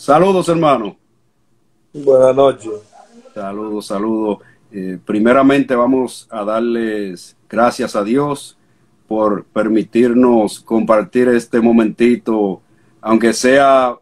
Saludos, hermano. Buenas noches. Saludos, saludos. Primeramente vamos a darles gracias a Dios por permitirnos compartir este momentito, aunque sea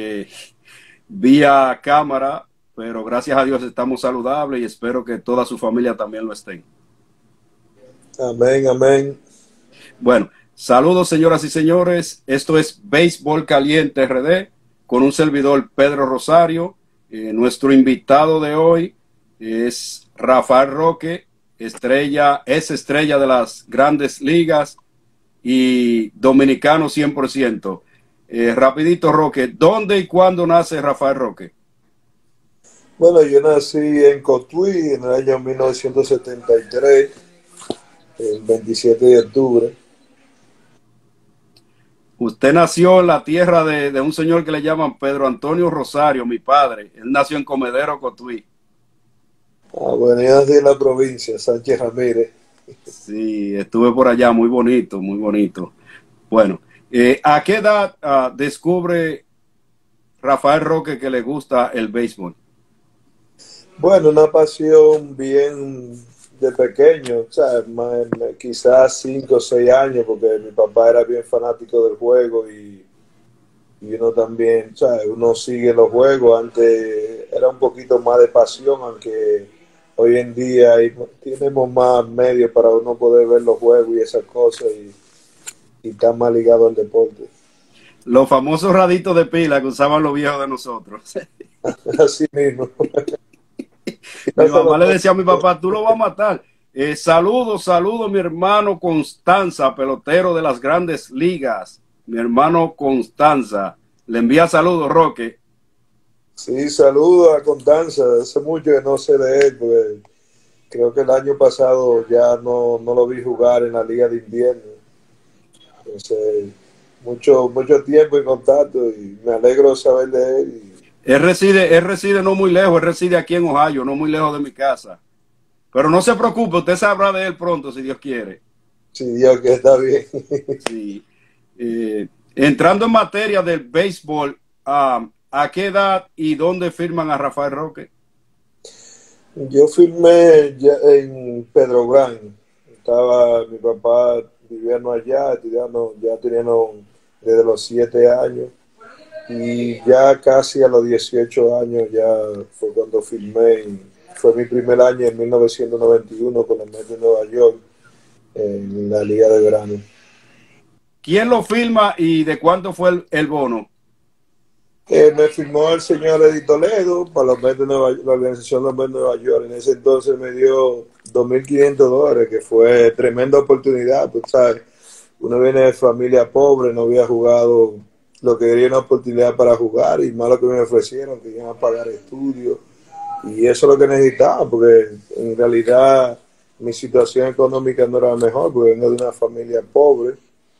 vía cámara, pero gracias a Dios estamos saludables y espero que toda su familia también lo estén. Amén, amén. Bueno, saludos señoras y señores. Esto es Béisbol Caliente RD con un servidor Pedro Rosario. Nuestro invitado de hoy es Rafael Roque, es estrella de las grandes ligas y dominicano 100%. Rapidito, Roque, ¿dónde y cuándo nace Rafael Roque? Bueno, yo nací en Cotuí en el año 1973, el 27 de octubre. Usted nació en la tierra de un señor que le llaman Pedro Antonio Rosario, mi padre. Él nació en Comedero, Cotuí. Bueno, yo nací en la provincia, Sánchez Ramírez. Sí, estuve por allá, muy bonito, muy bonito. Bueno, ¿a qué edad descubre Rafael Roque que le gusta el béisbol? Bueno, una pasión bien de pequeño, o sea, quizás 5 o 6 años, porque mi papá era bien fanático del juego y uno también, o sea, uno sigue los juegos. Antes era un poquito más de pasión, aunque hoy en día tenemos más medios para uno poder ver los juegos y esas cosas y estar más ligado al deporte. Los famosos raditos de pila que usaban los viejos de nosotros. Así mismo. Mi mamá le decía a mi papá, tú lo vas a matar. Saludos, saludos, mi hermano Constanza, pelotero de las grandes ligas. Mi hermano Constanza. Le envía saludos, Roque. Sí, saludo a Constanza. Hace mucho que no sé de él, porque creo que el año pasado ya no lo vi jugar en la Liga de Invierno. Entonces, mucho tiempo en contacto y me alegro saber de él. Él reside no muy lejos, él reside aquí en Ohio, no muy lejos de mi casa. Pero no se preocupe, usted sabrá de él pronto, si Dios quiere. Sí, Dios, que está bien. Sí. Entrando en materia del béisbol, ¿a qué edad y dónde firman a Rafael Roque? Yo firmé ya en Pedro Gran. Mi papá viviendo allá, ya teníamos desde los 7 años. Y ya casi a los 18 años ya fue cuando firmé. Fue mi primer año en 1991 con los Mets de Nueva York en la Liga de Verano. ¿Quién lo firma y de cuánto fue el bono? Me firmó el señor Eddie Toledo para los Mets de Nueva York, la organización de los Mets de Nueva York. En ese entonces me dio $2,500, que fue tremenda oportunidad. Pues, ¿sabes? Uno viene de familia pobre, no había jugado lo que quería, una oportunidad para jugar, y más lo que me ofrecieron, que iban a pagar estudios. Y eso es lo que necesitaba, porque en realidad mi situación económica no era la mejor, porque vengo de una familia pobre.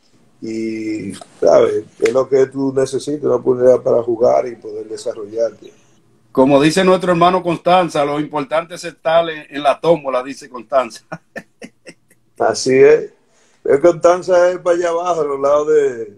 Y, ¿sabes? Es lo que tú necesitas, una oportunidad para jugar y poder desarrollarte. Como dice nuestro hermano Constanza, lo importante es estar en la tómbola, dice Constanza. Así es. El Constanza es para allá abajo, a los lados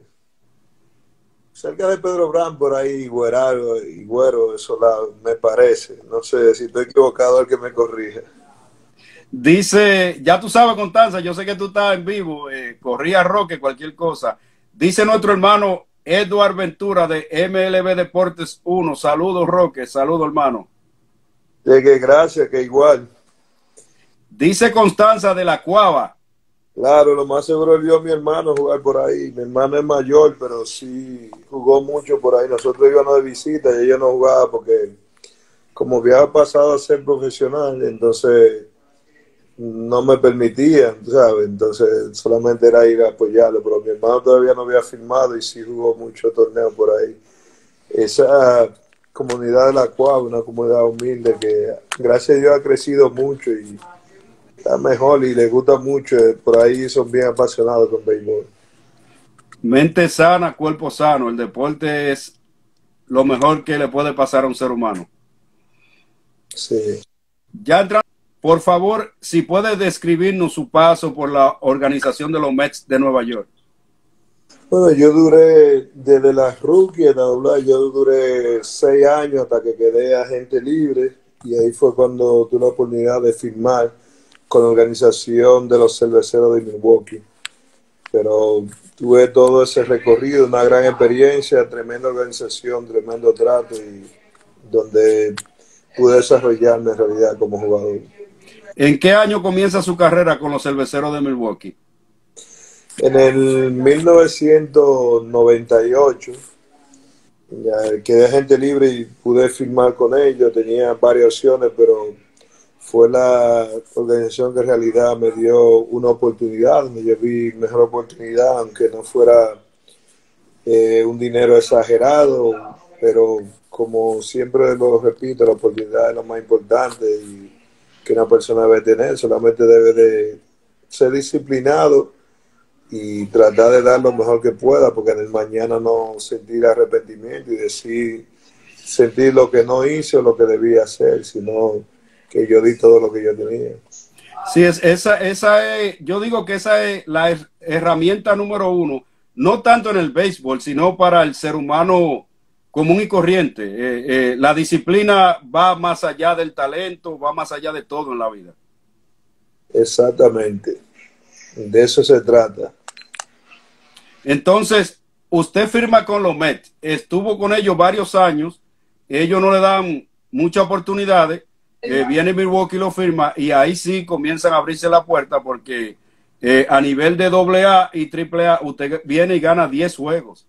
cerca de Pedro Brán, por ahí, Güeraro y Güero, esos lados, me parece. No sé si estoy equivocado, el que me corrija. Dice, ya tú sabes, Constanza, yo sé que tú estás en vivo, corría Roque, cualquier cosa. Dice nuestro hermano Eduard Ventura de MLB Deportes 1. Saludos, Roque, saludos, hermano. De que gracias, que igual. Dice Constanza de la Cuava. Claro, lo más seguro vio a mi hermano jugar por ahí. Mi hermano es mayor, pero sí jugó mucho por ahí. Nosotros íbamos de visita y ella no jugaba porque como había pasado a ser profesional, entonces no me permitían, ¿sabes? Entonces solamente era ir a apoyarlo, pero mi hermano todavía no había firmado y sí jugó muchos torneos por ahí. Esa comunidad de la Cuava, una comunidad humilde que gracias a Dios ha crecido mucho y está mejor y le gusta mucho. Por ahí son bien apasionados con béisbol. Mente sana, cuerpo sano. El deporte es lo mejor que le puede pasar a un ser humano. Sí. Ya entrando, por favor, si puede describirnos su paso por la organización de los Mets de Nueva York. Bueno, yo duré, desde la rookie en la AA, yo duré 6 años hasta que quedé agente libre y ahí fue cuando tuve la oportunidad de firmar con la organización de los cerveceros de Milwaukee. Pero tuve todo ese recorrido, una gran experiencia, tremenda organización, tremendo trato y donde pude desarrollarme en realidad como jugador. ¿En qué año comienza su carrera con los cerveceros de Milwaukee? En el 1998 ya quedé agente libre y pude firmar con ellos. Tenía varias opciones, pero fue la organización que en realidad me dio una oportunidad. Me vi mejor oportunidad, aunque no fuera un dinero exagerado, pero como siempre lo repito, la oportunidad es lo más importante y que una persona debe tener. Solamente debe de ser disciplinado y tratar de dar lo mejor que pueda, porque en el mañana no sentir arrepentimiento y decir, sentir lo que no hice o lo que debía hacer, sino que yo di todo lo que yo tenía. Sí, esa es, yo digo que esa es la herramienta número uno, no tanto en el béisbol, sino para el ser humano común y corriente. La disciplina va más allá del talento, va más allá de todo en la vida. Exactamente, de eso se trata. Entonces, usted firma con los Mets, estuvo con ellos varios años, ellos no le dan muchas oportunidades, viene Milwaukee lo firma y ahí sí comienzan a abrirse la puerta porque a nivel de AA y AAA usted viene y gana 10 juegos.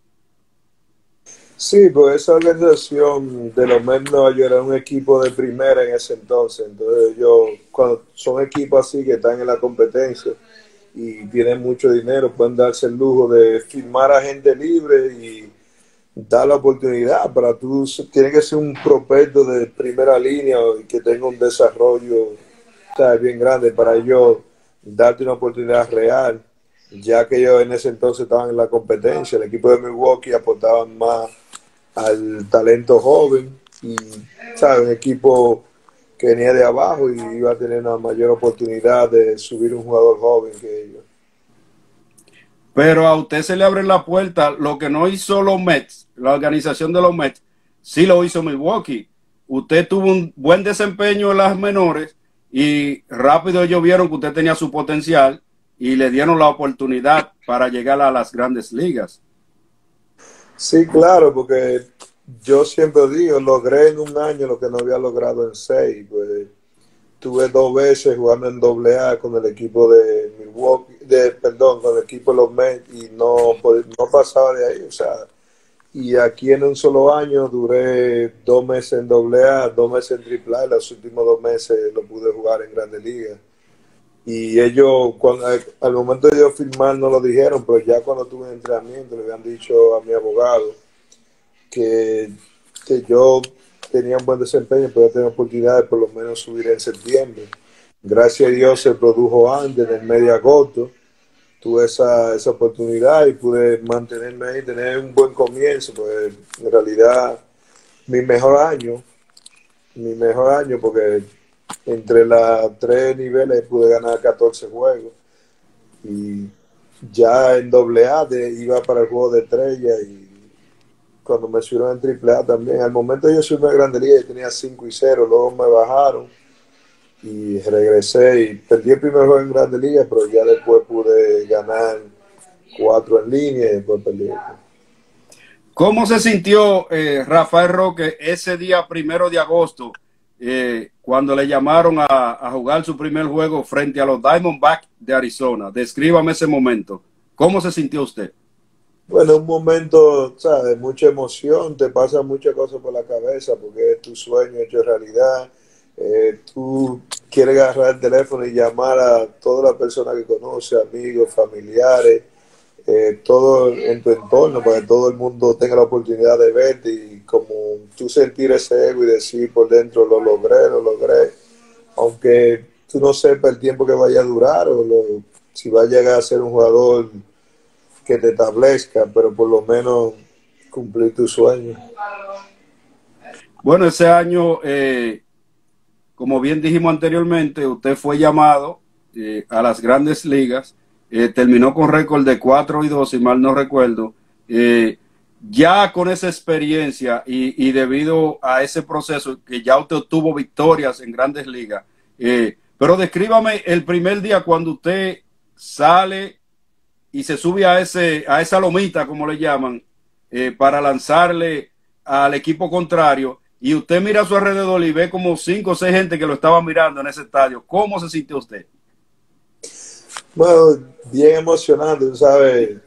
Sí, pues esa organización de los Mets Nueva York era un equipo de primera en ese entonces. Entonces ellos, cuando son equipos así que están en la competencia y tienen mucho dinero, pueden darse el lujo de firmar a gente libre y dar la oportunidad. Para tú, tiene que ser un prospecto de primera línea y que tenga un desarrollo, ¿sabes?, bien grande para ellos darte una oportunidad real, ya que ellos en ese entonces estaban en la competencia. El equipo de Milwaukee aportaban más al talento joven y, ¿sabes?, un equipo que venía de abajo y iba a tener una mayor oportunidad de subir un jugador joven que ellos. Pero a usted se le abre la puerta, lo que no hizo los Mets, la organización de los Mets, sí lo hizo Milwaukee. Usted tuvo un buen desempeño en las menores y rápido ellos vieron que usted tenía su potencial y le dieron la oportunidad para llegar a las grandes ligas. Sí, claro, porque yo siempre digo, logré en un año lo que no había logrado en 6. Pues tuve 2 veces jugando en AA con el equipo de Milwaukee, perdón, con el equipo de los Mets y no pasaba de ahí. O sea, y aquí en un solo año duré 2 meses en AA, 2 meses en AAA, y los últimos 2 meses lo pude jugar en Grandes Ligas. Y ellos, al momento de yo firmar, no lo dijeron, pero ya cuando tuve entrenamiento, le habían dicho a mi abogado que, que yo tenía un buen desempeño, podía tener oportunidad de por lo menos subir en septiembre. Gracias a Dios se produjo antes, en el mes de agosto. Tuve esa oportunidad y pude mantenerme ahí, tener un buen comienzo. Pues en realidad, mi mejor año, porque entre los 3 niveles pude ganar 14 juegos. Y ya en AA iba para el juego de estrella y cuando me subieron en AAA también. Al momento yo subí a Grande Liga y tenía 5-0, luego me bajaron y regresé y perdí el primer juego en Grande Liga, pero ya después pude ganar 4 en línea y después perdí. ¿Cómo se sintió Rafael Roque ese día 1 de agosto cuando le llamaron a jugar su primer juego frente a los Diamondbacks de Arizona? Descríbame ese momento. ¿Cómo se sintió usted? Bueno, un momento, ¿sabes?, de mucha emoción, te pasan muchas cosas por la cabeza porque es tu sueño hecho realidad. Tú quieres agarrar el teléfono y llamar a todas las personas que conoces, amigos, familiares, todo en tu entorno, para que todo el mundo tenga la oportunidad de verte y como tú sentir ese ego y decir por dentro, lo logré, aunque tú no sepas el tiempo que vaya a durar si va a llegar a ser un jugador que te establezca, pero por lo menos cumplir tu sueño. Bueno, ese año, como bien dijimos anteriormente, usted fue llamado a las grandes ligas terminó con récord de 4-2, si mal no recuerdo. Ya con esa experiencia y debido a ese proceso que ya usted obtuvo victorias en grandes ligas, pero descríbame el primer día cuando usted sale y se sube a esa lomita, como le llaman, para lanzarle al equipo contrario, y usted mira a su alrededor y ve como 5 o 6 gente que lo estaban mirando en ese estadio. ¿Cómo se sintió usted? Bueno, bien emocionante, tú sabes,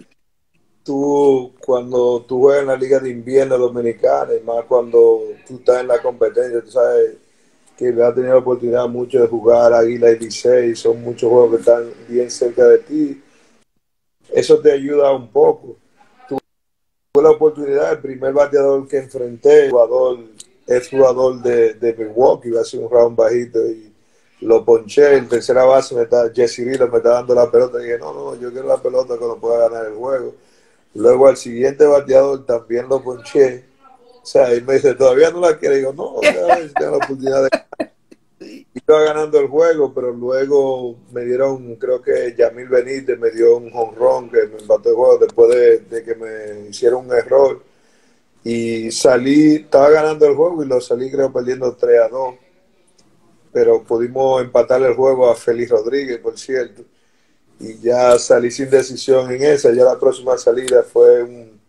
tú cuando tú juegas en la Liga de Invierno Dominicana, y más cuando tú estás en la competencia, tú sabes que has tenido la oportunidad mucho de jugar Águila y Licey, son muchos juegos que están bien cerca de ti, eso te ayuda un poco. Tuve la oportunidad, el primer bateador que enfrenté, es jugador de Milwaukee, iba a ser un round bajito y lo ponché. En tercera base, Jesse Rilo me está dando la pelota y dije, no, yo quiero la pelota cuando pueda ganar el juego. Luego al siguiente bateador también lo ponché. O sea, y me dice, ¿todavía no la quiere? Y digo, no, a ver si tengo la oportunidad de... Iba ganando el juego, pero luego me dieron, creo que Yamil Benítez me dio un jonrón que me empató el juego después de que me hicieron un error. Y salí, estaba ganando el juego y lo salí creo perdiendo 3-2. Pero pudimos empatar el juego a Félix Rodríguez, por cierto. Y ya salí sin decisión en esa. Ya la próxima salida fue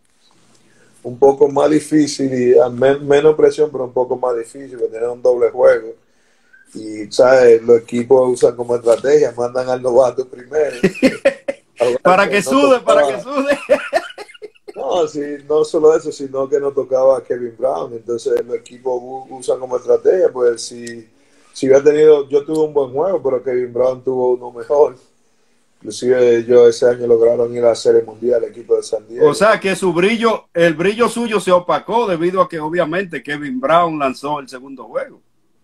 un poco más difícil y menos presión, pero un poco más difícil, porque tenía un doble juego. Y, ¿sabes? Los equipos usan como estrategia, mandan al novato primero. Para que sude, para que sude. No, sí, no solo eso, sino que nos tocaba a Kevin Brown. Entonces los equipos usan como estrategia, pues si hubiera tenido, yo tuve un buen juego, pero Kevin Brown tuvo uno mejor. Inclusive ellos ese año lograron ir a la Serie Mundial, el equipo de San Diego. O sea que el brillo suyo se opacó debido a que obviamente Kevin Brown lanzó el segundo juego.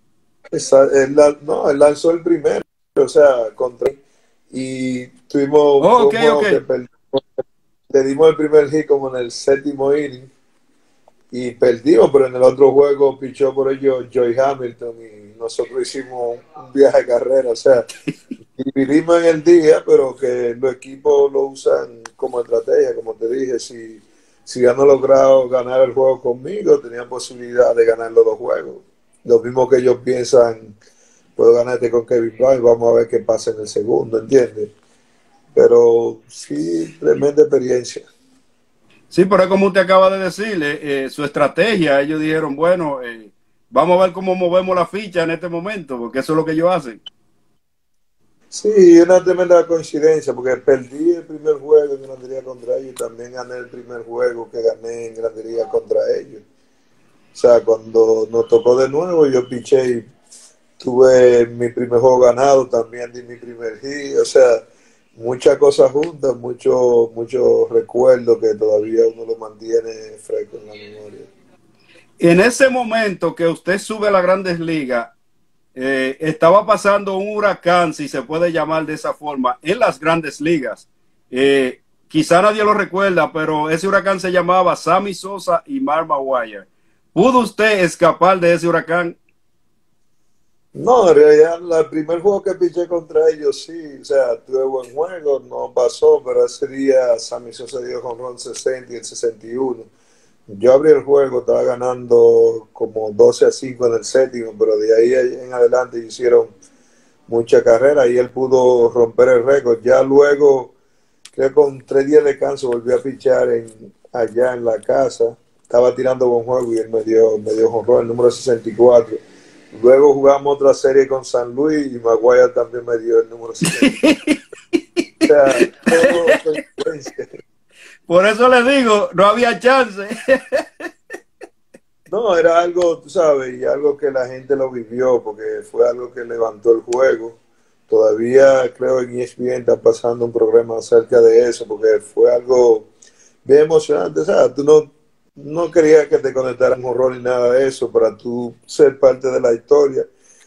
Él lanzó el primero, o sea, y tuvimos un juego que perdimos, le dimos el primer hit como en el séptimo inning y perdimos, pero en el otro juego pichó por ello Joy Hamilton y nosotros hicimos un viaje de carrera, o sea, dividimos en el día, pero que los equipos lo usan como estrategia, como te dije, si ya no logrado ganar el juego conmigo, tenían posibilidad de ganar los dos juegos. Lo mismo que ellos piensan, puedo ganarte con Kevin Brown, vamos a ver qué pasa en el segundo, ¿entiendes? Pero sí, tremenda experiencia. Sí, pero es como usted acaba de decirle, su estrategia, ellos dijeron, bueno, vamos a ver cómo movemos la ficha en este momento, porque eso es lo que ellos hacen. Sí, una tremenda coincidencia, porque perdí el primer juego en Grandería contra ellos y también gané el primer juego que gané en Grandería contra ellos. O sea, cuando nos tocó de nuevo, yo piché y tuve mi primer juego ganado, también di mi primer hit, o sea, muchas cosas juntas, mucho recuerdo que todavía uno lo mantiene fresco en la memoria. En ese momento que usted sube a las Grandes Ligas, estaba pasando un huracán, si se puede llamar de esa forma, en las Grandes Ligas. Quizá nadie lo recuerda, pero ese huracán se llamaba Sammy Sosa y Mark Maguire. ¿Pudo usted escapar de ese huracán? No, en realidad, el primer juego que piché contra ellos, sí, o sea, tuve buen juego, no pasó, pero ese día Sammy Sosa dio con Ron 60 y el 61. Yo abrí el juego, estaba ganando como 12-5 en el séptimo, pero de ahí en adelante hicieron mucha carrera y él pudo romper el récord. Ya luego, creo que con 3 días de descanso, volví a pichar allá en la casa. Estaba tirando buen juego y él me dio jonrón, el número 64. Luego jugamos otra serie con San Luis y Maguire también me dio el número 64. O sea, todo consecuencia. Por eso le digo, no había chance. No, era algo, tú sabes, y algo que la gente lo vivió, porque fue algo que levantó el juego. Todavía creo en ESPN está pasando un programa acerca de eso, porque fue algo bien emocionante. O sea, tú no querías que te conectaran un rol ni nada de eso, para tú ser parte de la historia.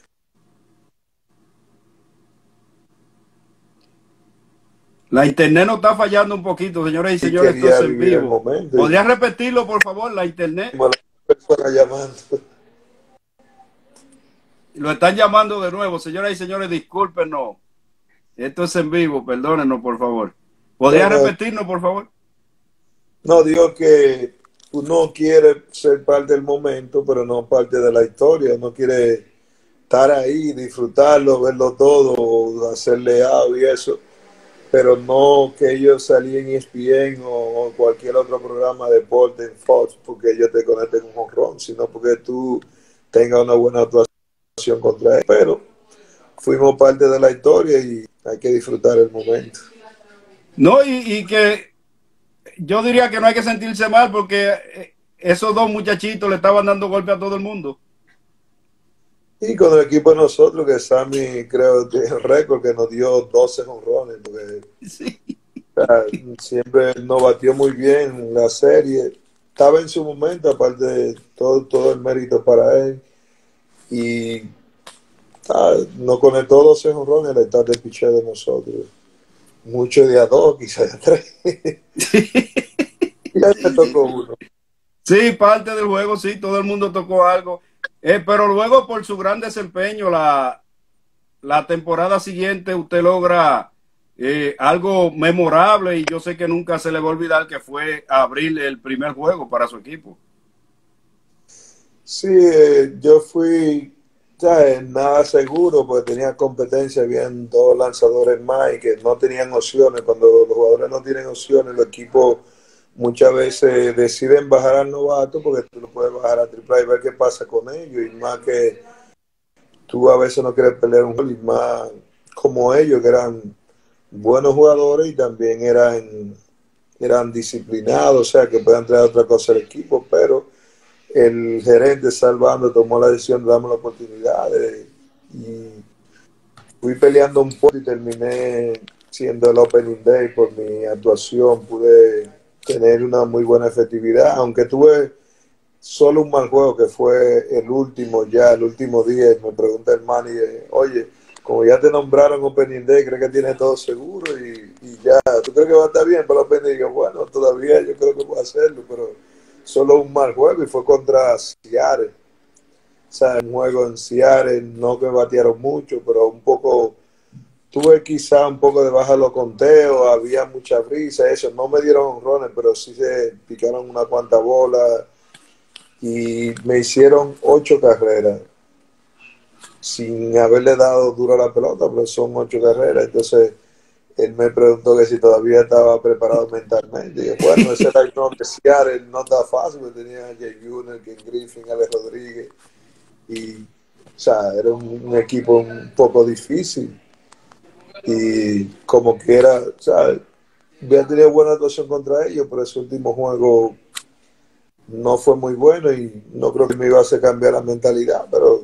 La internet nos está fallando un poquito, señores y señores, esto es en vivo. ¿Podría repetirlo, por favor, la internet? Como la persona llamando. Lo están llamando de nuevo, señoras y señores, discúlpenos. Esto es en vivo, perdónenos, por favor. No, ¿Podría no, repetirnos, por favor? no, digo que uno quiere ser parte del momento, pero no parte de la historia. Uno quiere estar ahí, disfrutarlo, verlo todo, hacerle algo y eso, pero no que ellos salían en ESPN o cualquier otro programa de deporte en Fox porque ellos te conecten un jonrón, sino porque tú tengas una buena actuación contra ellos. Pero fuimos parte de la historia y hay que disfrutar el momento. No, y que yo diría que no hay que sentirse mal porque esos dos muchachitos le estaban dando golpe a todo el mundo. Y con el equipo de nosotros, que Sammy creo que es el récord que nos dio 12 jonrones, porque Sí. o sea, siempre nos batió muy bien la serie. Estaba en su momento, aparte de todo el mérito para él. Y nos conectó 12 jonrones la etapa de picheo de nosotros. Mucho de a dos, quizás de a tres. Y ahí me tocó uno. Sí, parte del juego, sí, todo el mundo tocó algo. Pero luego, por su gran desempeño, la temporada siguiente usted logra algo memorable y yo sé que nunca se le va a olvidar que fue abrir el primer juego para su equipo. Sí, yo fui nada seguro porque tenía competencia, habían dos lanzadores más y que no tenían opciones. Cuando los jugadores no tienen opciones, los equipos muchas veces deciden bajar al novato porque tú no puedes bajar a triple y ver qué pasa con ellos. Y más que tú a veces no quieres pelear un gol y más como ellos que eran buenos jugadores y también eran disciplinados, o sea que puedan traer otra cosa al equipo, pero el gerente Salvando tomó la decisión de darme la oportunidad y fui peleando un poco y terminé siendo el Opening Day por mi actuación. Pude tener una muy buena efectividad, aunque tuve solo un mal juego que fue el último día. Me pregunta el manager, oye, como ya te nombraron Opening Day, ¿crees que tienes todo seguro? Y ya, ¿tú crees que va a estar bien para el Opening Day? Y digo, bueno, todavía yo creo que puedo hacerlo, pero solo un mal juego y fue contra Seattle. O sea, un juego en Seattle, no que batearon mucho, pero un poco, tuve quizá un poco de baja los conteos, había mucha brisa, eso, no me dieron honrones, pero sí se picaron una cuanta bola y me hicieron 8 carreras sin haberle dado duro a la pelota, pero son 8 carreras. Entonces él me preguntó que si todavía estaba preparado mentalmente. Y yo, bueno, ese era el no de Seattle, no está fácil, porque tenía a Jay Buhner, Ken Griffin, Alex Rodríguez, y, o sea, era un equipo un poco difícil. Y como quiera, o sea, había tenido buena actuación contra ellos, pero ese último juego no fue muy bueno y no creo que me iba a hacer cambiar la mentalidad, pero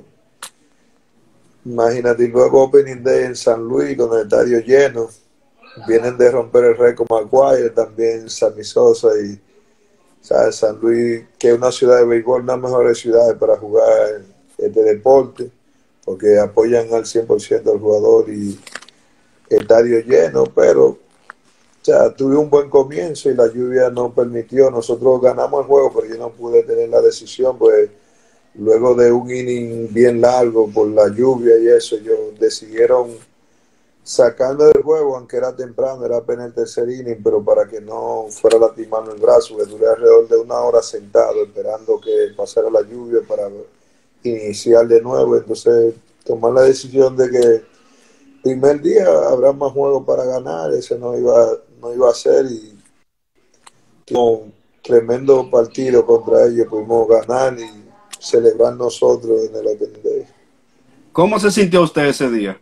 imagínate, y luego Opening Day en San Luis con el estadio lleno, vienen de romper el récord Maguire, también Sammy Sosa y ¿sabes? San Luis, que es una ciudad de béisbol, una de las mejores ciudades para jugar este deporte, porque apoyan al 100% al jugador y el estadio lleno, pero o sea, tuve un buen comienzo y la lluvia no permitió. Nosotros ganamos el juego, pero yo no pude tener la decisión, pues luego de un inning bien largo por la lluvia y eso, ellos decidieron sacarme del juego, aunque era temprano, era apenas el tercer inning, pero para que no fuera lastimando el brazo, que duré alrededor de 1 hora sentado esperando que pasara la lluvia para iniciar de nuevo. Entonces tomar la decisión de que primer día habrá más juegos para ganar, ese no iba a ser, y con tremendo partido contra ellos pudimos ganar y celebrar nosotros en el Open Day. ¿Cómo se sintió usted ese día?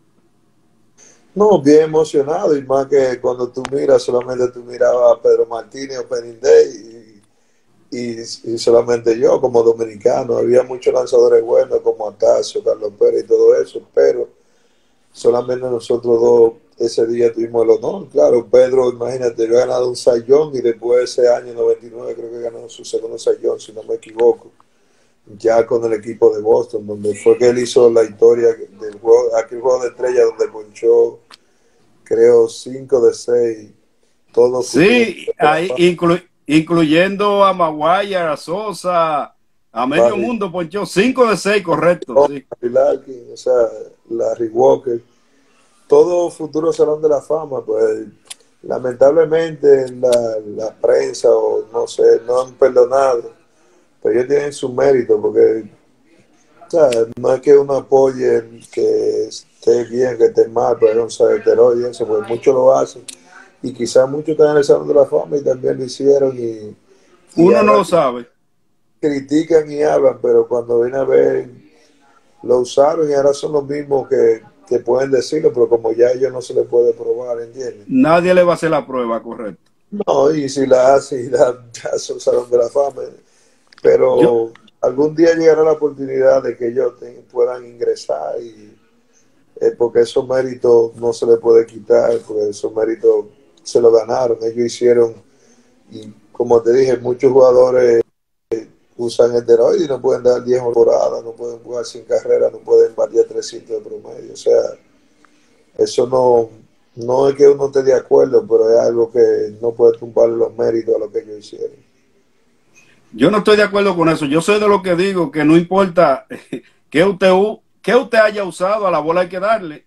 No, bien emocionado y más que cuando tú miras, solamente tú mirabas a Pedro Martínez Opening Day y solamente yo como dominicano. Había muchos lanzadores buenos como Acacio, Carlos Pérez y todo eso, pero solamente nosotros dos ese día tuvimos el honor. Claro, Pedro, imagínate, había ganado un sayón y después ese año 99 creo que ganó su segundo sayón, si no me equivoco, ya con el equipo de Boston, donde fue que él hizo la historia del juego, aquel juego de estrella donde ponchó, creo, 5 de 6, todos futuros. Sí, ahí incluyendo a Maguire, a Sosa, a medio Barry, mundo, ponchó 5 de 6, correcto, sí. Larkin, o sea, Larry Walker. todo futuro Salón de la Fama, pues lamentablemente la prensa o no sé, no han perdonado, pero ellos tienen su mérito porque o sea, no es que uno apoye que esté bien, que esté mal, pero no sabe esteroide y eso, pues muchos lo hacen y quizás muchos están en el Salón de la Fama y también lo hicieron y Uno no ahora lo sabe. critican y hablan, pero cuando viene a ver lo usaron y ahora son los mismos que pueden decirlo, pero como ya a ellos no se les puede probar, ¿entiendes? Nadie le va a hacer la prueba, correcto. No, y si la hace y ya se usaron de la fama, Yo, pero algún día llegará la oportunidad de que ellos puedan ingresar y porque esos méritos no se les puede quitar, porque esos méritos se lo ganaron, ellos hicieron, y como te dije, muchos jugadores usan esteroides y no pueden dar 10 temporadas, no pueden jugar sin carrera, no pueden batir 300 de promedio. O sea, eso no es que uno esté de acuerdo, pero es algo que no puede tumbar los méritos a lo que ellos hicieron. yo no estoy de acuerdo con eso. Yo soy de lo que digo que no importa que usted haya usado, a la bola hay que darle.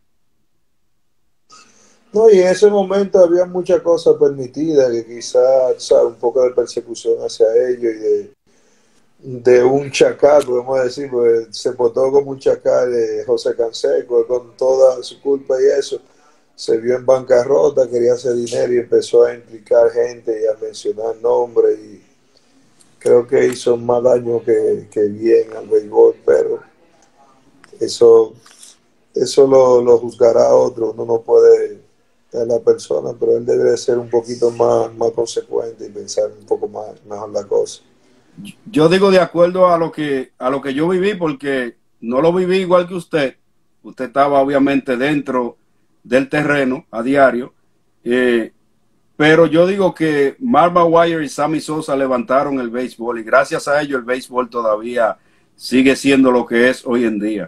No, y en ese momento había muchas cosas permitidas, que quizás un poco de persecución hacia ellos y de un chacal, podemos decir, pues se portó como un chacal de José Canseco, con toda su culpa y eso, se vio en bancarrota, quería hacer dinero y empezó a implicar gente y a mencionar nombres y creo que hizo más daño que bien al béisbol, pero eso, eso lo juzgará otro, uno no puede a la persona, pero él debe ser un poquito más consecuente y pensar un poco más mejor la cosa. Yo digo de acuerdo a lo que yo viví, porque no lo viví igual que usted. Usted estaba obviamente dentro del terreno a diario. Eh, pero yo digo que Mark McGwire y Sammy Sosa levantaron el béisbol y gracias a ellos el béisbol todavía sigue siendo lo que es hoy en día.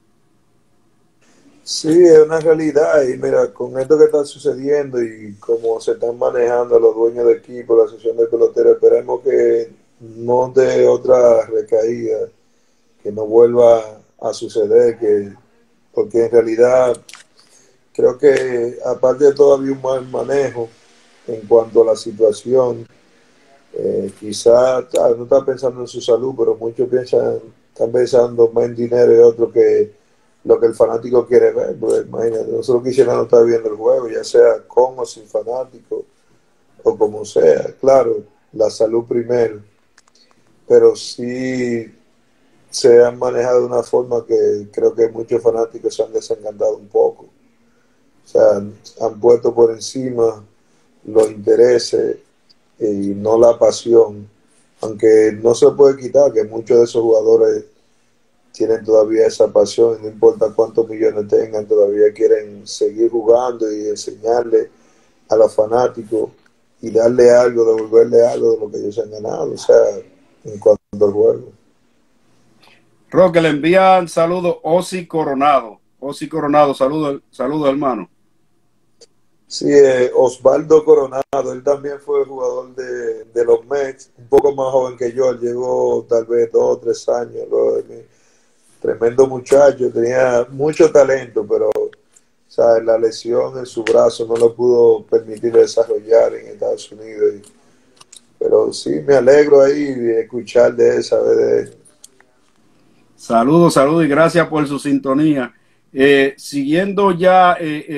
Sí, es una realidad y mira, con esto que está sucediendo y cómo se están manejando los dueños de equipo, la asociación de peloteros, esperemos que no dé otra recaída, que no vuelva a suceder, porque en realidad creo que aparte de todo había un mal manejo en cuanto a la situación. Quizás no está pensando en su salud, pero muchos están pensando más en dinero y otro que lo que el fanático quiere ver. Pues imagínate, nosotros quisiéramos estar viendo el juego, ya sea con o sin fanático, o como sea. Claro, la salud primero, pero sí se han manejado de una forma que creo que muchos fanáticos se han desencantado un poco. O sea, han puesto por encima los intereses y no la pasión, aunque no se puede quitar que muchos de esos jugadores tienen todavía esa pasión, no importa cuántos millones tengan, todavía quieren seguir jugando y enseñarle a los fanáticos y darle algo, devolverle algo de lo que ellos han ganado, o sea, en cuanto al juego. Roque, le envían saludos Osi Coronado. Osi Coronado, saludos hermano. Sí, Osvaldo Coronado, él también fue jugador de los Mets, un poco más joven que yo, él llegó tal vez 2 o 3 años luego de mí. Tremendo muchacho, tenía mucho talento, pero ¿sabes? La lesión en su brazo no lo pudo permitir desarrollar en Estados Unidos. Pero sí, me alegro ahí de escuchar de él, saber de él. Saludos, saludos y gracias por su sintonía. Siguiendo ya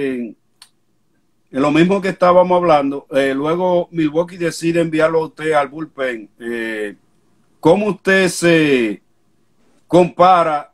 en lo mismo que estábamos hablando, luego Milwaukee decide enviarlo a usted al bullpen. ¿Cómo usted se compara?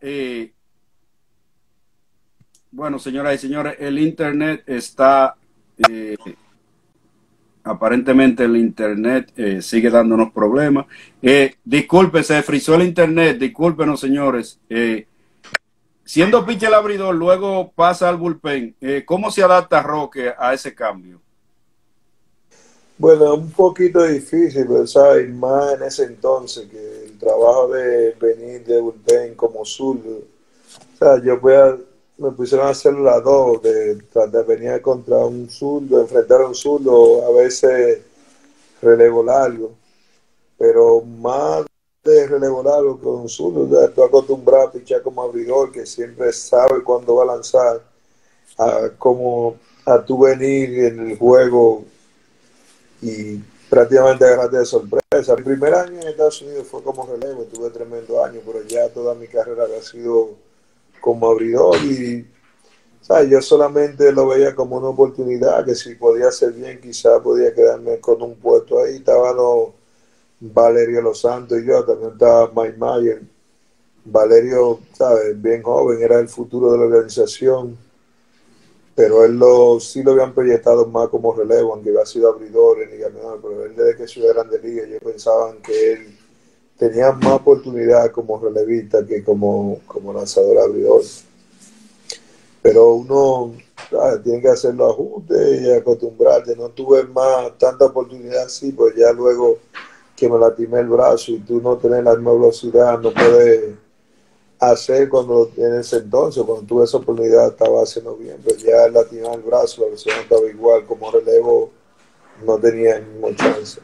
Bueno, señoras y señores, el Internet está, eh, aparentemente el Internet sigue dándonos problemas. Disculpe, se frizó el Internet, discúlpenos, señores. Siendo pitcher abridor, luego pasa al bullpen. ¿Cómo se adapta Roque a ese cambio? Bueno, un poquito difícil, pero sabes, más en ese entonces que el trabajo de venir de bullpen como zurdo. O sea, me pusieron a hacer las dos, de venir contra un zurdo, enfrentar a un zurdo, a veces relevo largo. Pero más de relevo largo que un zurdo, ya estoy acostumbrado a pichar como abridor, que siempre sabe cuándo va a lanzar. como a tu venir en el juego y prácticamente agarrarte de sorpresa. Mi primer año en Estados Unidos fue como relevo, tuve tremendo año, pero ya toda mi carrera había sido como abridor y ¿sabes? Yo solamente lo veía como una oportunidad, que si podía hacer bien quizás podía quedarme con un puesto ahí. Estaban Valerio Los Santos y yo, también estaba Mike Mayer. Valerio, ¿sabes? Bien joven, era el futuro de la organización, pero sí lo habían proyectado más como relevo, aunque había sido abridor en Liga Menor, pero él desde que subió a Grande Liga, ellos pensaban que él tenía más oportunidad como relevista que como lanzador abridor. Pero uno tiene que hacer los ajustes y acostumbrarte. No tuve más tanta oportunidad así, pues ya luego que me lastimé el brazo y tú no tenés la misma velocidad, no puedes hacer cuando en ese entonces, cuando tuve esa oportunidad, estaba haciendo bien, pero ya lastimé el brazo, la versión estaba igual, como relevo no tenía el mismo chance.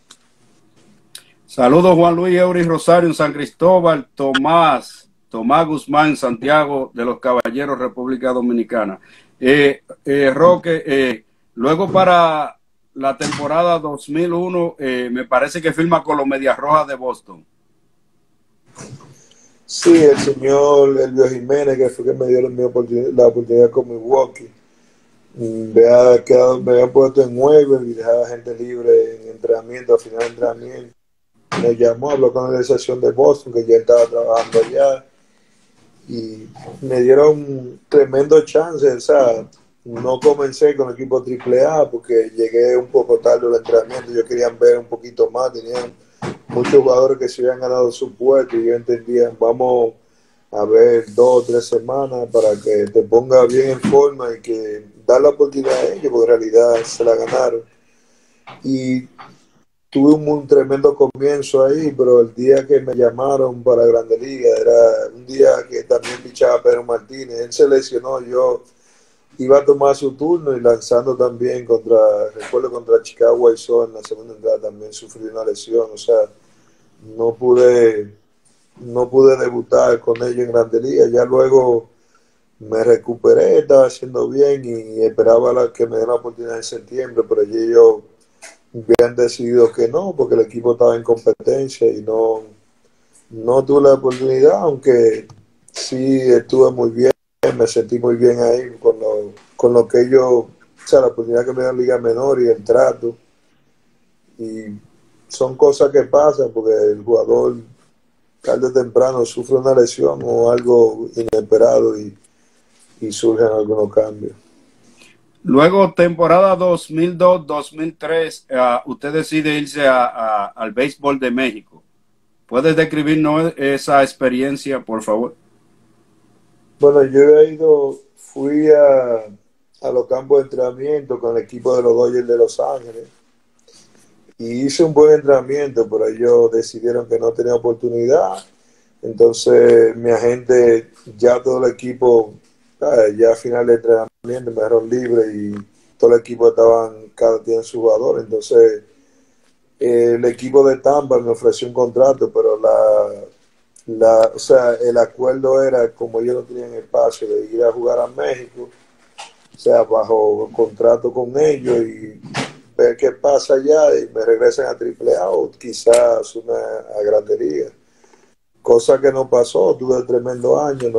Saludos Juan Luis Eury Rosario en San Cristóbal, Tomás Guzmán en Santiago de los Caballeros, República Dominicana. Roque, luego para la temporada 2001, me parece que firma con los Medias Rojas de Boston. Sí, el señor Elvio Jiménez, que fue que me dio la oportunidad con Milwaukee. Me había puesto en waiver y dejaba gente libre en entrenamiento, al final de entrenamiento. Me llamó, habló con la organización de Boston, que ya estaba trabajando allá, y me dieron tremendo chance. O sea, no comencé con el equipo AAA porque llegué un poco tarde al entrenamiento. Yo quería ver un poquito más, tenían muchos jugadores que se habían ganado su puesto y yo entendía, vamos a ver 2 o 3 semanas para que te ponga bien en forma y que dar la oportunidad a ellos, porque en realidad se la ganaron. Y tuve un tremendo comienzo ahí, pero el día que me llamaron para Grande Liga era un día que también pichaba Pedro Martínez. Él se lesionó, yo iba a tomar su turno y lanzando también recuerdo contra Chicago White Sox en la segunda entrada también sufrí una lesión, o sea, no pude, no pude debutar con ellos en Grande Liga. Ya luego me recuperé, estaba haciendo bien y esperaba que me den la oportunidad en septiembre, pero ellos habían decidido que no, porque el equipo estaba en competencia y no tuve la oportunidad, aunque sí estuve muy bien, me sentí muy bien ahí con lo que ellos, o sea, la oportunidad que me dan Liga Menor y el trato. Y son cosas que pasan porque el jugador tarde o temprano sufre una lesión o algo inesperado y surgen algunos cambios. Luego, temporada 2002-2003, usted decide irse al béisbol de México. ¿Puedes describirnos esa experiencia, por favor? Bueno, fui a los campos de entrenamiento con el equipo de los Dodgers de Los Ángeles y hice un buen entrenamiento, pero ellos decidieron que no tenía oportunidad. Entonces mi agente, ya todo el equipo, ya a final de entrenamiento me dejaron libre y todo el equipo cada día en su jugador. Entonces el equipo de Tampa me ofreció un contrato, pero o sea, el acuerdo era, como ellos no tenían espacio, de ir a jugar a México, o sea, bajo contrato con ellos y ver qué pasa allá y me regresan a AAA o quizás a Grande Liga. Cosa que no pasó, tuve tremendo año,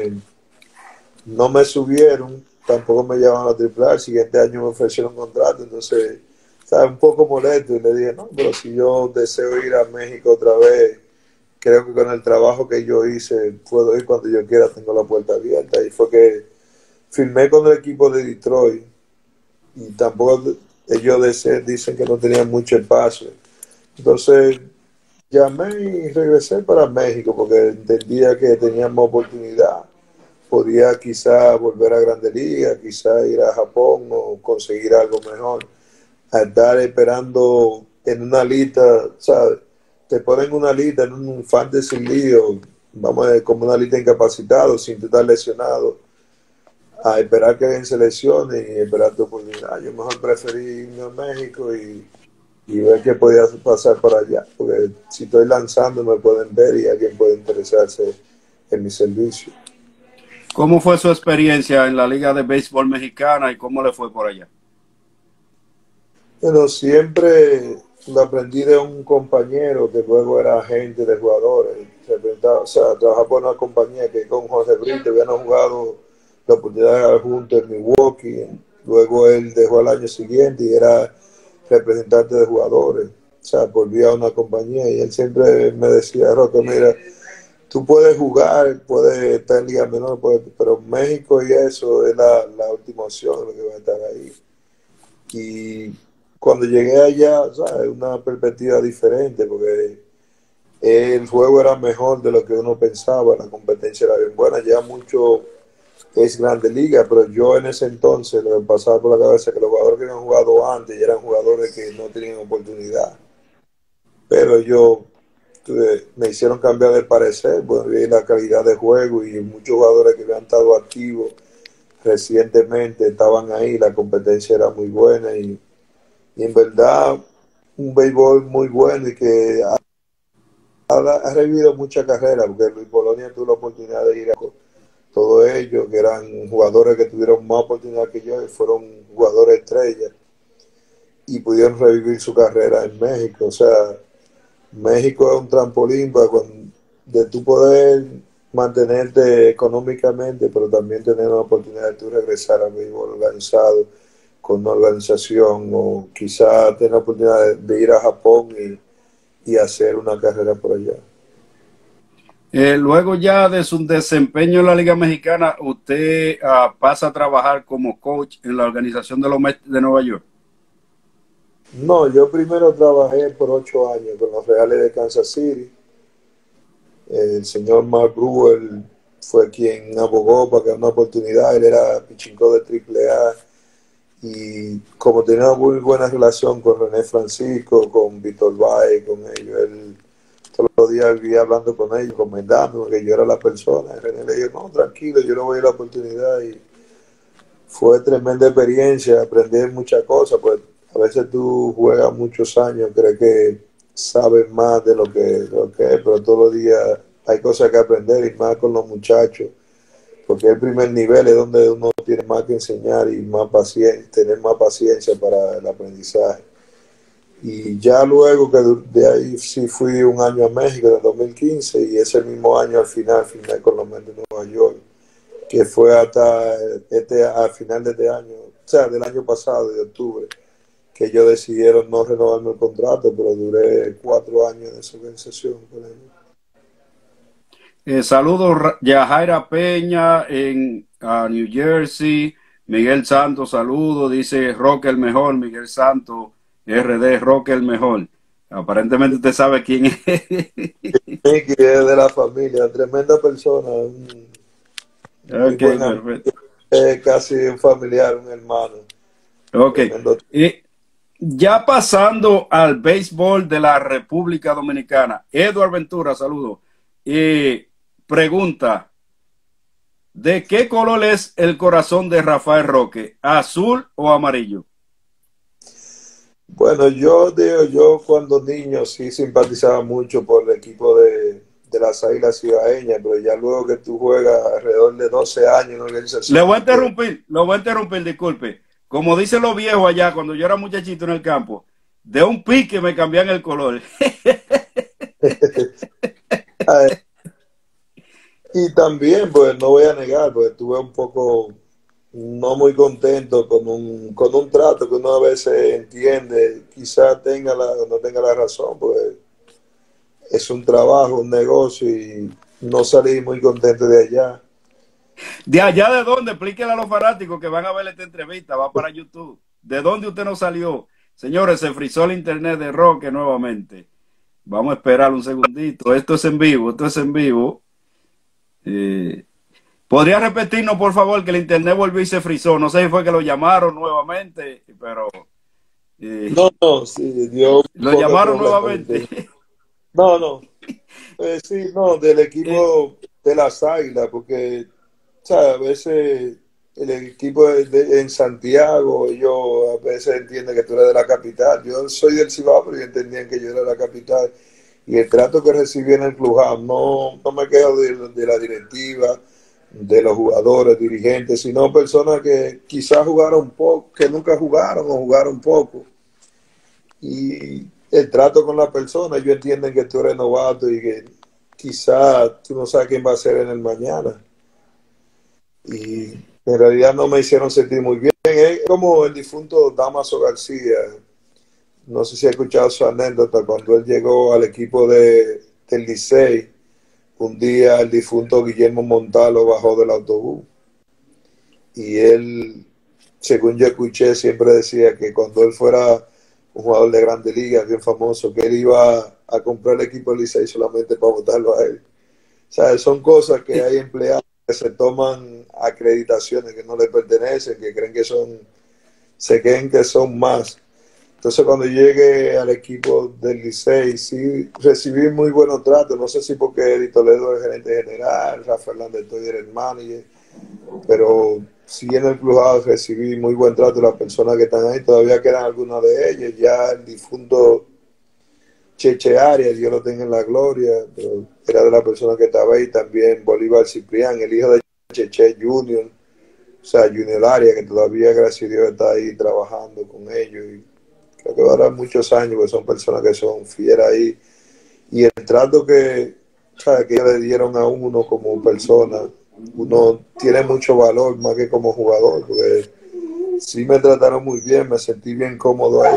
no me subieron, tampoco me llevaban a AAA, el siguiente año me ofrecieron un contrato, entonces estaba un poco molesto y le dije, no, pero si yo deseo ir a México otra vez, creo que con el trabajo que yo hice puedo ir cuando yo quiera, tengo la puerta abierta. Y fue que firmé con el equipo de Detroit y tampoco dicen que no tenían mucho espacio. Entonces llamé y regresé para México porque entendía que teníamos oportunidad. Podía quizá volver a Grande Liga, quizá ir a Japón o conseguir algo mejor. A estar esperando en una lista, ¿sabes? Te ponen una lista en un fantasy lío, vamos a ver, como una lista incapacitado, sin estar lesionado, a esperar que alguien se lesione y esperar tu oportunidad. Yo mejor preferí irme a México y ver qué podía pasar por allá, porque si estoy lanzando me pueden ver y alguien puede interesarse en mi servicio. ¿Cómo fue su experiencia en la Liga de Béisbol Mexicana y cómo le fue por allá? Bueno, siempre lo aprendí de un compañero que luego era agente de jugadores, o sea, trabajaba por una compañía que con José Brito habían jugado la oportunidad de juntos en Milwaukee. Luego él dejó al año siguiente y era representante de jugadores. O sea, volvía a una compañía y él siempre me decía, Roque, mira, tú puedes jugar, puedes estar en Liga Menor, pero México y eso es la última opción, lo que va a estar ahí. Y cuando llegué allá, ¿sabes? Una perspectiva diferente, porque el juego era mejor de lo que uno pensaba, la competencia era bien buena, ya mucho es grande liga, pero yo en ese entonces lo que pasaba por la cabeza es que los jugadores que habían jugado antes ya eran jugadores que no tenían oportunidad, pero me hicieron cambiar de parecer, bueno, vi la calidad de juego y muchos jugadores que habían estado activos recientemente estaban ahí, la competencia era muy buena y en verdad un béisbol muy bueno y que ha revivido mucha carrera, porque Luis Polonia tuvo la oportunidad de ir a todos ellos, que eran jugadores que tuvieron más oportunidad que yo y fueron jugadores estrellas y pudieron revivir su carrera en México. O sea, México es un trampolín de tu poder mantenerte económicamente, pero también tener la oportunidad de tú regresar al béisbol organizado con una organización o quizá tener la oportunidad de ir a Japón y hacer una carrera por allá. Luego ya de su desempeño en la Liga Mexicana, usted pasa a trabajar como coach en la organización de los Mets de Nueva York. No, yo primero trabajé por 8 años con los Reales de Kansas City. El señor Mark Brewer fue quien abogó para que una oportunidad. Él era pichinco de AAA y como tenía una muy buena relación con René Francisco, con Víctor Baez, con ellos, él todos los días vivía hablando con ellos, comentándome que yo era la persona. Y René le dijo, no, tranquilo, yo le voy a dar la oportunidad. Y fue tremenda experiencia, aprender muchas cosas, pues a veces tú juegas muchos años, crees que sabes más de lo que es, pero todos los días hay cosas que aprender y más con los muchachos, porque el primer nivel es donde uno tiene más que enseñar y más paciencia, tener más paciencia para el aprendizaje. Y ya luego que de ahí sí fui un año a México en el 2015 y ese mismo año al final firmé con los Mets de Nueva York, que fue hasta al final de este año, o sea, del año pasado, de octubre, que ellos decidieron no renovarme el contrato, pero duré 4 años en esa organización con ellos. Saludos, Yajaira Peña en New Jersey. Miguel Santos, saludos. Dice Roque el mejor. Miguel Santos, RD, Roque el mejor. Aparentemente usted sabe quién es. Mickey es de la familia, tremenda persona, un muy Ok, buen amigo, perfecto. casi un familiar, un hermano. Ok. Tremendo. Ya pasando al béisbol de la República Dominicana. Eduardo Ventura, saludos. Pregunta, ¿de qué color es el corazón de Rafael Roque? ¿Azul o amarillo? Bueno, yo cuando niño sí simpatizaba mucho por el equipo de las Águilas Cibaeñas, pero ya luego que tú juegas alrededor de 12 años en una Le organización. voy a interrumpir, lo voy a interrumpir, disculpe. Como dicen los viejos allá cuando yo era muchachito en el campo, de un pique me cambian el color. Y también, pues no voy a negar, pues estuve un poco no muy contento con un trato que uno a veces entiende, quizás tenga no tenga la razón, pues es un trabajo, un negocio y no salí muy contento de allá. ¿De allá de dónde? Explíquele a los fanáticos que van a ver esta entrevista, va para YouTube. ¿De dónde usted no salió? Señores, se frizó el internet de Roque nuevamente. Vamos a esperar un segundito. Esto es en vivo, esto es en vivo. Eh, ¿Podría repetirnos, por favor, que el internet volvió y se frizó? No sé si fue que lo llamaron nuevamente, pero No, no, sí, dio un lo poco de llamaron problema el nuevamente. internet. No, no, sí, no, del Eh, equipo de las Águilas, porque, o sea, a veces el equipo en Santiago, ellos a veces entienden que tú eres de la capital. Yo soy del Cibao, pero ellos entendían que yo era de la capital. Y el trato que recibí en el Clubhouse, no me quedo de la directiva, de los jugadores, dirigentes, sino personas que quizás jugaron poco, que nunca jugaron o jugaron poco. Y el trato con la persona, ellos entienden que tú eres novato y que quizás tú no sabes quién va a ser en el mañana. Y en realidad no me hicieron sentir muy bien. Es como el difunto Damaso García. No sé si ha escuchado su anécdota cuando él llegó al equipo del Licey. Un día el difunto Guillermo Montalo bajó del autobús y él, según yo escuché, siempre decía que cuando él fuera un jugador de Grandes Ligas, bien famoso, que él iba a comprar el equipo del Licey solamente para votarlo a él. O sea, son cosas que hay empleados que se toman acreditaciones que no les pertenecen, que creen que se creen que son más. Entonces, cuando llegué al equipo del Licey, sí recibí muy buenos tratos. No sé si porque Eddie Toledo es el gerente general, Rafael Landestoy era el manager, pero sí en el clubhouse recibí muy buen trato de las personas que están ahí. Todavía quedan algunas de ellas. Ya el difunto Cheche Arias, Dios lo tenga en la gloria, pero era de las personas que estaba ahí. También Bolívar Ciprián, el hijo de Cheche Junior, o sea, Junior Arias, que todavía, gracias a Dios, está ahí trabajando con ellos. Y creo que va a dar muchos años, porque son personas que son fieras ahí. Y el trato que, ¿sabes?, que ellos le dieron a uno como persona, uno tiene mucho valor más que como jugador, porque sí me trataron muy bien, me sentí bien cómodo ahí,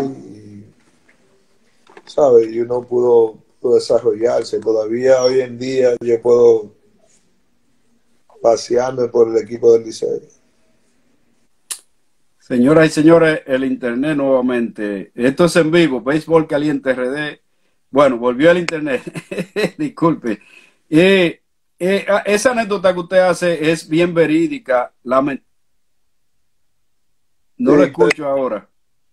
y, ¿sabes? Y uno pudo desarrollarse. Todavía hoy en día yo puedo pasearme por el equipo del Liceo. Señoras y señores, el internet nuevamente. Esto es en vivo, Béisbol Caliente RD. Bueno, volvió el internet. Disculpe. Esa anécdota que usted hace es bien verídica. No lo Sí, escucho ahora.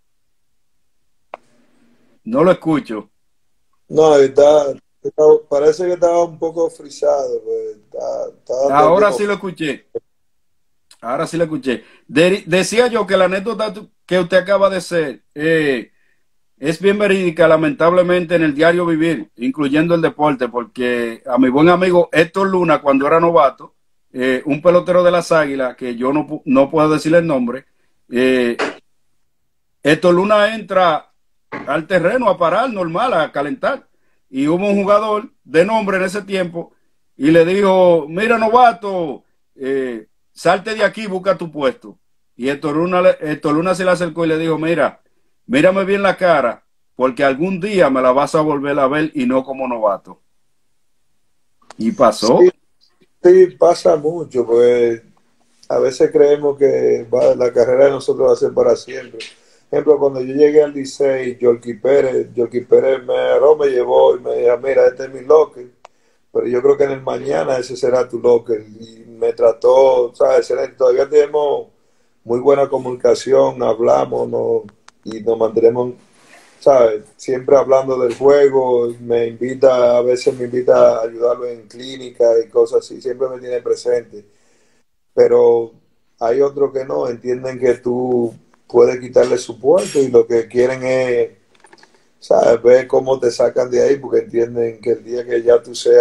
No lo escucho. no, parece que estaba un poco frisado, pues, está dando Ahora algunos. sí lo escuché. Ahora sí lo escuché. Decía yo que la anécdota que usted acaba de hacer es bien verídica, lamentablemente, en el diario vivir, incluyendo el deporte, porque a mi buen amigo Héctor Luna, cuando era novato, un pelotero de las Águilas, que yo no puedo decirle el nombre, eh, Héctor Luna entra al terreno a parar normal, a calentar, y hubo un jugador de nombre en ese tiempo y le dijo: mira, novato, salte de aquí, busca tu puesto. Y Héctor Luna se le acercó y le dijo: mírame bien la cara, porque algún día me la vas a volver a ver y no como novato. Y pasó. Sí, sí, pasa mucho, pues a veces creemos que la carrera de nosotros va a ser para siempre. Por ejemplo, cuando yo llegué al Licey, Yorky Pérez me llevó y me dijo: mira, este es mi locker, pero yo creo que en el mañana ese será tu locker. Y me trató, ¿sabes?, excelente. Todavía tenemos muy buena comunicación, hablamos y nos mantenemos, ¿sabes?, siempre hablando del juego. A veces me invita a ayudarlo en clínica y cosas así, siempre me tiene presente. Pero hay otros que no, entienden que tú puedes quitarle su puesto y lo que quieren es, ¿sabes?, ver cómo te sacan de ahí, porque entienden que el día que ya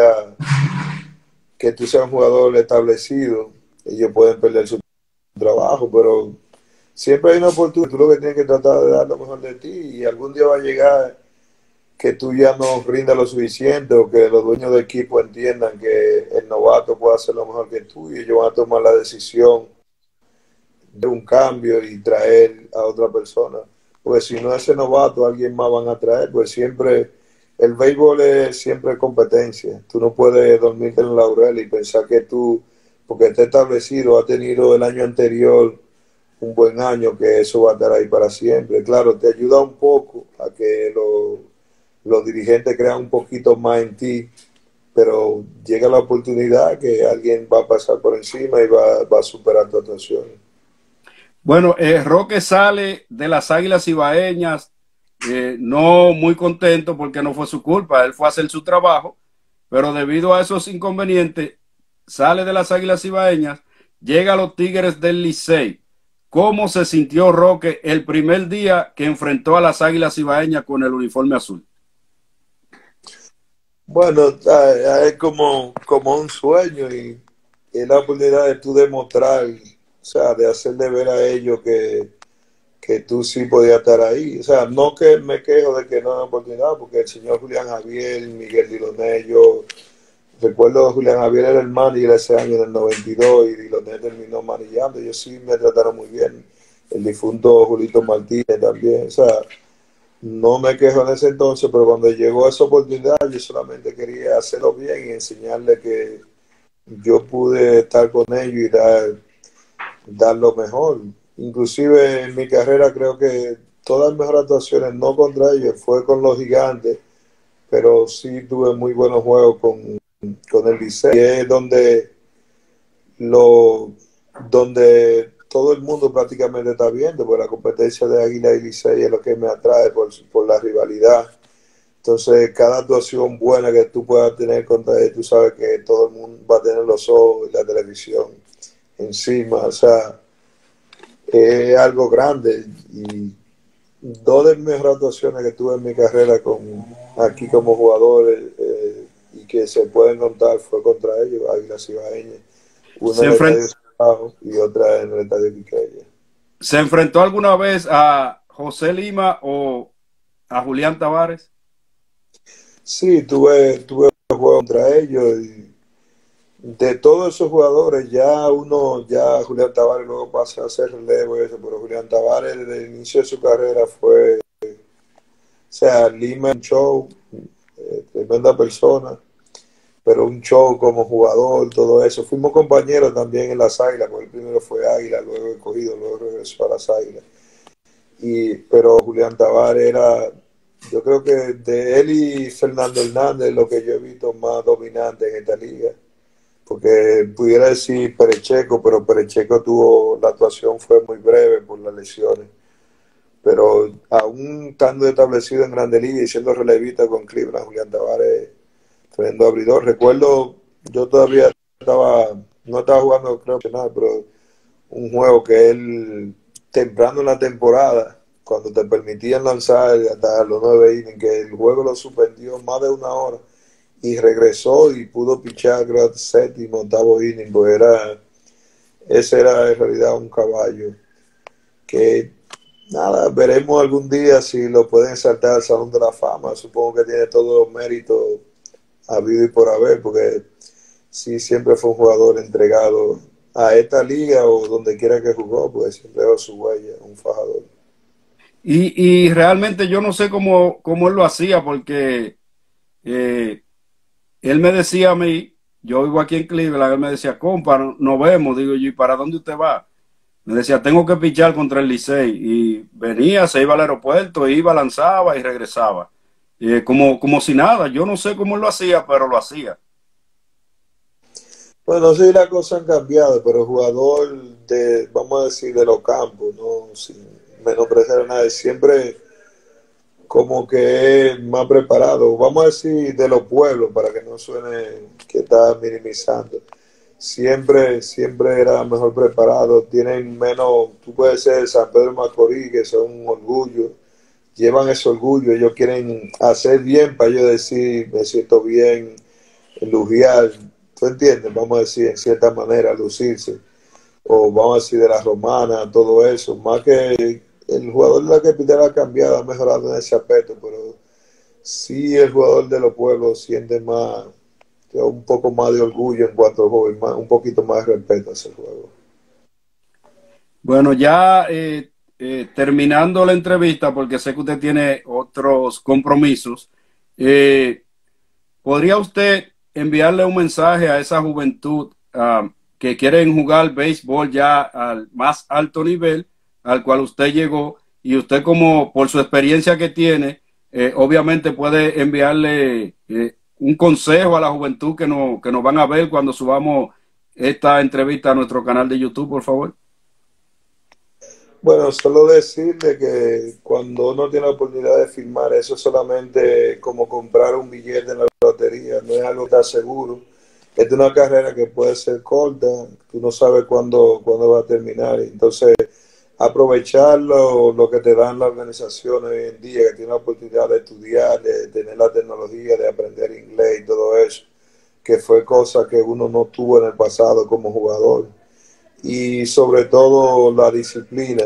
tú seas un jugador establecido, ellos pueden perder su trabajo. Pero siempre hay una oportunidad. Tú lo que tienes que tratar de dar lo mejor de ti, y algún día va a llegar que tú ya no rindas lo suficiente, o que los dueños del equipo entiendan que el novato puede hacer lo mejor que tú, y ellos van a tomar la decisión de un cambio y traer a otra persona. Porque si no, ese novato, alguien más van a traer. Pues siempre, el béisbol es siempre competencia. Tú no puedes dormirte en el laurel y pensar que tú, porque está establecido, ha tenido el año anterior un buen año, que eso va a estar ahí para siempre. Claro, te ayuda un poco a que los dirigentes crean un poquito más en ti, pero llega la oportunidad que alguien va a pasar por encima y va a superar tu actuación. Bueno, Roque sale de las Águilas Ibaeñas, no muy contento porque no fue su culpa, él fue a hacer su trabajo, pero debido a esos inconvenientes, sale de las Águilas Ibaeñas, llega a los Tigres del Licey. ¿Cómo se sintió Roque el primer día que enfrentó a las Águilas Ibaeñas con el uniforme azul? Bueno, es como un sueño, y es la oportunidad de tú demostrar, o sea, de hacerle ver a ellos que tú sí podías estar ahí. O sea, no que me quejo de que no hay oportunidad, porque el señor Julián Javier, Miguel Diloné, yo recuerdo que Julián Javier era el manager ese año en el 92 y Diloné terminó manillando. Ellos sí me trataron muy bien. El difunto Julito Martínez también. O sea, no me quejo en ese entonces, pero cuando llegó esa oportunidad, yo solamente quería hacerlo bien y enseñarle que yo pude estar con ellos y dar lo mejor. Inclusive en mi carrera creo que todas las mejores actuaciones, no contra ellos, fue con los Gigantes, pero sí tuve muy buenos juegos con el Licey. Y es lo, donde todo el mundo prácticamente está viendo, porque la competencia de Águila y Licey es lo que me atrae por la rivalidad. Entonces, cada actuación buena que tú puedas tener contra él, tú sabes que todo el mundo va a tener los ojos y la televisión encima. O sea, es algo grande. Y dos de mis mejores actuaciones que tuve en mi carrera aquí como jugador y que se pueden contar fue contra ellos, Águilas Ibaeñas. Una ¿Se, en el Estadio enfren- Cibao y otra en el Estadio Quiqueya. ¿Se enfrentó alguna vez a José Lima o a Julián Tavares? Sí, tuve juegos contra ellos y de todos esos jugadores, ya Julián Tavares luego pasa a hacer relevo y eso, pero Julián Tavares desde el inicio de su carrera fue, o sea, Lima un show, tremenda persona, pero un show como jugador, todo eso. Fuimos compañeros también en las Águilas, porque el primero fue Águila, luego escogido, luego regresó a las Águilas. Pero Julián Tavares era, yo creo que de él y Fernando Hernández, lo que yo he visto más dominante en esta liga. Porque pudiera decir Perecheco, pero Perecheco la actuación fue muy breve por las lesiones. Pero aún estando establecido en Grande Liga y siendo relevista con Cleveland, Julián Tavares, tremendo abridor. Recuerdo, yo todavía no estaba jugando, creo que nada, pero un juego que él, temprano en la temporada, cuando te permitían lanzar hasta los 9 innings, que el juego lo suspendió más de una hora y regresó y pudo pichar, creo, séptimo, octavo inning, pues ese era en realidad un caballo que, nada, veremos algún día si lo pueden saltar al Salón de la Fama. Supongo que tiene todos los méritos habido y por haber, porque sí siempre fue un jugador entregado a esta liga o donde quiera que jugó, pues siempre dejó su huella, un fajador. Y realmente yo no sé cómo él lo hacía, porque eh, él me decía a mí, yo vivo aquí en Cleveland, él me decía, compa, nos vemos. Digo yo, ¿y para dónde usted va? Me decía, tengo que pichar contra el Licey. Y venía, se iba al aeropuerto, iba, lanzaba y regresaba. Como si nada. Yo no sé cómo él lo hacía, pero lo hacía. Bueno, sí, las cosas han cambiado, pero el jugador vamos a decir, de los campos, no sin menospreciar a nadie, siempre como que es más preparado, vamos a decir, de los pueblos, para que no suene que está minimizando. Siempre era mejor preparado, tienen menos, tú puedes ser San Pedro de Macorís, que son un orgullo, llevan ese orgullo, ellos quieren hacer bien para yo decir, me siento bien, elogiar, ¿tú entiendes? Vamos a decir, en cierta manera, lucirse, o vamos a decir de la romana, todo eso, más que el jugador de la capital ha cambiado, ha mejorado en ese aspecto, pero sí el jugador de los pueblos siente más, un poco más de orgullo en cuanto al juego, y un poquito más de respeto hacia el juego. Bueno, ya terminando la entrevista, porque sé que usted tiene otros compromisos, eh, ¿podría usted enviarle un mensaje a esa juventud que quieren jugar béisbol ya al más alto nivel al cual usted llegó, y usted, como por su experiencia que tiene, obviamente puede enviarle un consejo a la juventud que nos van a ver cuando subamos esta entrevista a nuestro canal de YouTube, por favor? Bueno, solo decirle que cuando uno tiene la oportunidad de firmar, eso es solamente como comprar un billete en la lotería, no es algo tan seguro. Esta es una carrera que puede ser corta, tú no sabes cuándo va a terminar. Entonces, aprovechar lo que te dan las organizaciones hoy en día, que tienen la oportunidad de estudiar, de tener la tecnología, de aprender inglés y todo eso. que fue cosa que uno no tuvo en el pasado como jugador. Y sobre todo la disciplina.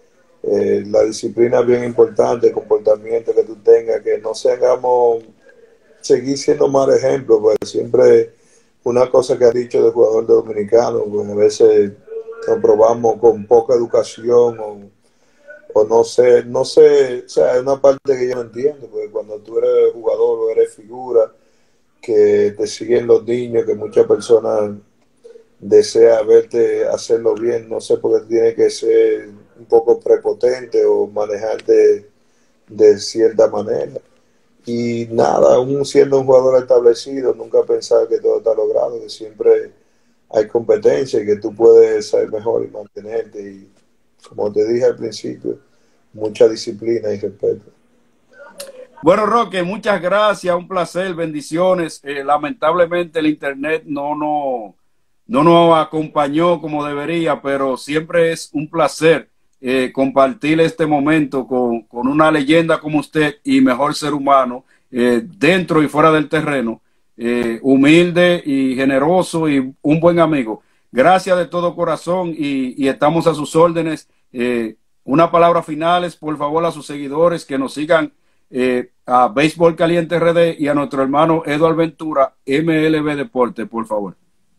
La disciplina es bien importante, el comportamiento que tú tengas, que no hagamos seguir siendo mal ejemplo, pues siempre una cosa que ha dicho el jugador dominicano, pues a veces nos probamos con poca educación o no sé, o sea, es una parte que yo no entiendo, porque cuando tú eres jugador o eres figura, que te siguen los niños, que muchas personas desean verte hacerlo bien, no sé por qué tiene que ser un poco prepotente o manejarte de cierta manera. Y nada, aún siendo un jugador establecido, nunca pensar que todo está logrado, que siempre hay competencia y que tú puedes ser mejor y mantenerte. Y como te dije al principio, mucha disciplina y respeto. Bueno, Roque, muchas gracias, un placer, bendiciones. Lamentablemente el internet no nos acompañó como debería, pero siempre es un placer compartir este momento con una leyenda como usted y mejor ser humano dentro y fuera del terreno, humilde y generoso y un buen amigo. Gracias de todo corazón y estamos a sus órdenes. Una palabra finales, por favor, a sus seguidores que nos sigan a Béisbol Caliente RD y a nuestro hermano Eduardo Ventura, MLB Deporte, por favor.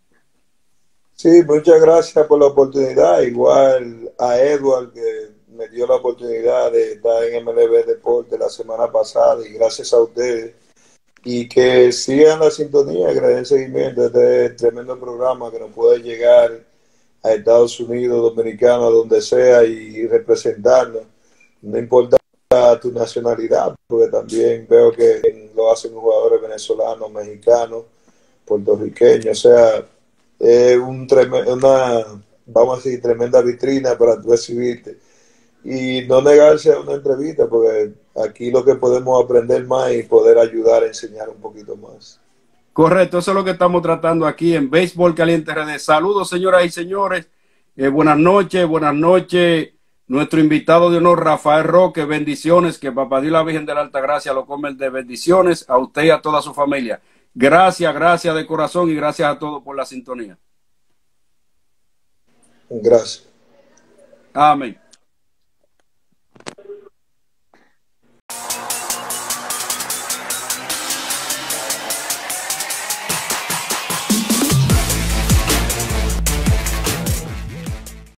Sí, muchas gracias por la oportunidad. Igual a Edward, que me dio la oportunidad de estar en MLB Deporte la semana pasada, y gracias a ustedes. Y que sigan la sintonía, que le den seguimiento a este tremendo programa que nos puede llegar a Estados Unidos, Dominicana, donde sea, y representarnos. No importa tu nacionalidad, porque también veo que lo hacen jugadores venezolanos, mexicanos, puertorriqueños, o sea, es una, vamos a decir, tremenda vitrina para recibirte. Y no negarse a una entrevista, porque aquí lo que podemos aprender más y poder ayudar a enseñar un poquito más. Correcto, eso es lo que estamos tratando aquí en Béisbol Caliente RD. Saludos, señoras y señores. Buenas noches, buenas noches. Nuestro invitado de honor, Rafael Roque, bendiciones, que Papá Dios la Virgen de la Alta Gracia lo come de bendiciones a usted y a toda su familia. Gracias, gracias de corazón y gracias a todos por la sintonía. Gracias. Amén.